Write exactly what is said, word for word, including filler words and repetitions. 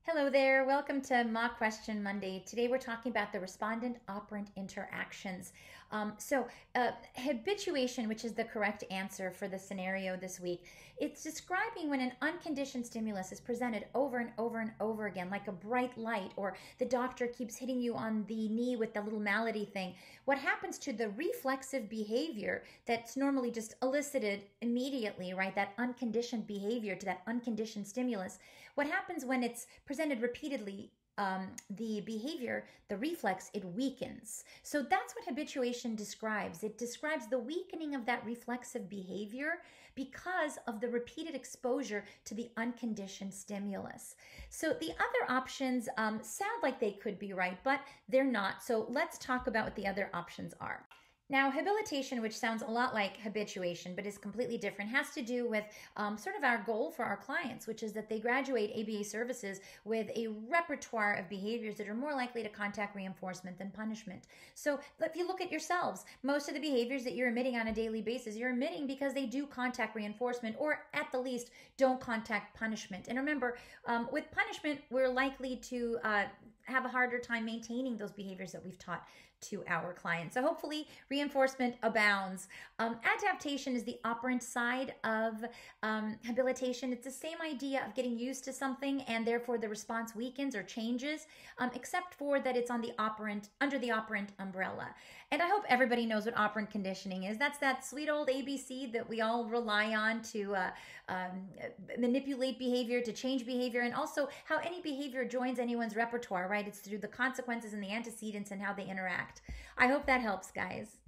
Hello there. Welcome to Mock Question Monday. Today we're talking about the respondent operant interactions. Um, so, uh, habituation, which is the correct answer for the scenario this week, it's describing when an unconditioned stimulus is presented over and over and over again, like a bright light, or the doctor keeps hitting you on the knee with the little malady thing. What happens to the reflexive behavior that's normally just elicited immediately, right? That unconditioned behavior to that unconditioned stimulus. What happens when it's presented repeatedly, um, the behavior, the reflex, it weakens. So that's what habituation describes. It describes the weakening of that reflexive behavior because of the repeated exposure to the unconditioned stimulus. So the other options um, sound like they could be right, but they're not. So let's talk about what the other options are. Now, habilitation, which sounds a lot like habituation, but is completely different, has to do with um, sort of our goal for our clients, which is that they graduate A B A services with a repertoire of behaviors that are more likely to contact reinforcement than punishment. So if you look at yourselves, most of the behaviors that you're emitting on a daily basis, you're emitting because they do contact reinforcement, or at the least, don't contact punishment. And remember, um, with punishment, we're likely to uh, have a harder time maintaining those behaviors that we've taught to our clients. So hopefully reinforcement abounds. Um, adaptation is the operant side of um, habilitation. It's the same idea of getting used to something and therefore the response weakens or changes, um, except for that it's on the operant, under the operant umbrella. And I hope everybody knows what operant conditioning is. That's that sweet old A B C that we all rely on to uh, um, manipulate behavior, to change behavior, and also how any behavior joins anyone's repertoire, right? It's through the consequences and the antecedents and how they interact. I hope that helps, guys.